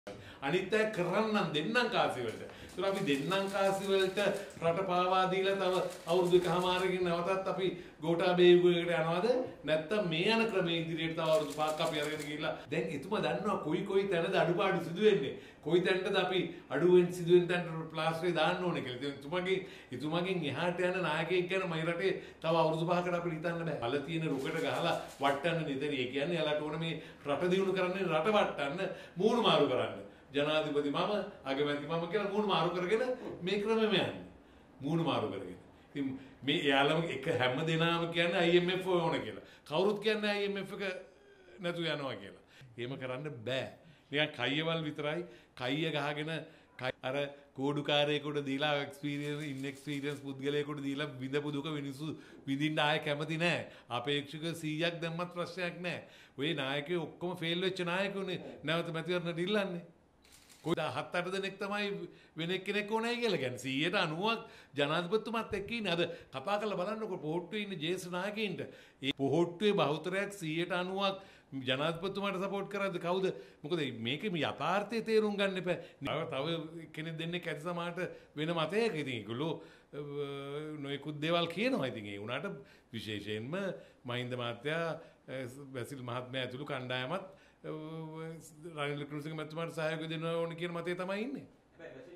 අනිත් අය කරන්නම් දෙන්නම් කාසි වලට. ඒතර අපි දෙන්නම් කාසි වලට රට පාවා දීලා තව අවුරුදු එකමාරකින් නැවතත් අපි ගෝඨාභය යුගයකට යනවද? නැත්තම් මේ යන ක්‍රමයේ ඉදිරියට තව අවුරුදු 5ක් අපි අරගෙන ගිහිල්ලා දැන් එතුමා දන්නවා කොයි තැනද අඩුපාඩු සිදු වෙන්නේ. කොයි තැනටද අපි අඩුවෙන් සිදුවෙන තැනට ප්ලාස්ටරේ දාන්න ඕනේ කියලා. ඉතින් එතුමාගෙන් එහාට යන නායකයෙක් ගැන මේ රටේ තව අවුරුදු 5කට අපිට හිතන්න බෑ. අල තියෙන රුකට ගහලා වට්ටන්න නිතරම. ඒ කියන්නේ යාලට ඕන මේ රට දියුණු කරන්නේ රට වට්ටන්න මූණු මාරු කරන්න. ජනාධිපති මම අගමැති මම කියලා මූණු මාරු කරගෙන මේ ක්‍රමෙම යන්නේ. මූණු මාරු කරගෙන. ඉතින් මේ යාළම එක හැම දෙනාම කියන්නේ IMF ඕන කියලා. කවුරුත් කියන්නේ IMF එක නැතු යනවා කියලා. එහෙම කරන්න බෑ. නිකන් කයියවල් විතරයි කයිය ගහගෙන අර කෝඩුකාරයෙකුට දීලා ඉන්එක්ස්පීරියන්ස් පුද්ගලයෙකුට දීලා විඳපු දුක මිනිස්සු විඳින්න ආයෙ කැමති නැහැ. අපේක්ෂක 100ක් දැම්මත් ප්‍රශ්නයක් නැහැ. ඔය නායකයෝ ඔක්කොම ෆේල් වෙච්ච නායකයෝනේ නැවත මැතිවරණට ඉල්ලන්නේ. කොයි 7-8 දෙනෙක් තමයි වෙන එක්කෙනෙක් ඕනේ කියලා කියන්නේ 90ක් ජනාධිපතිතුමත් එක්ක ඉන්නේ. අද කතා කරලා බලන්නකො පොහොට්ටුවේ ඉන්න ජේෂ්ඨ නායකයින්ට. ඒ පොහොට්ටුවේ බහුතරයක් 90ක් ජනාධිපතිතුමාට සපෝට් කරද්ද කවුද? මොකද මේකේ මේ යථාර්ථය තේරුම් ගන්න එපා. තව කෙනෙක් දෙන්නෙක් ඇති සමාහට වෙන මතයක ඉතින් ඒගොල්ලෝ නොයෙකුත් දේවල් කියනවා. ඉතින් ඒ උනාට විශේෂයෙන්ම මහින්ද මහත්තයා බැසිල් මහත්මයා ඇතුළු කණ්ඩායමත් රනිල් වික්‍රමසිංහ මහත්මයාට සහයෝගය දෙනවා ඕන කියන මතය තමයි ඉන්නේ.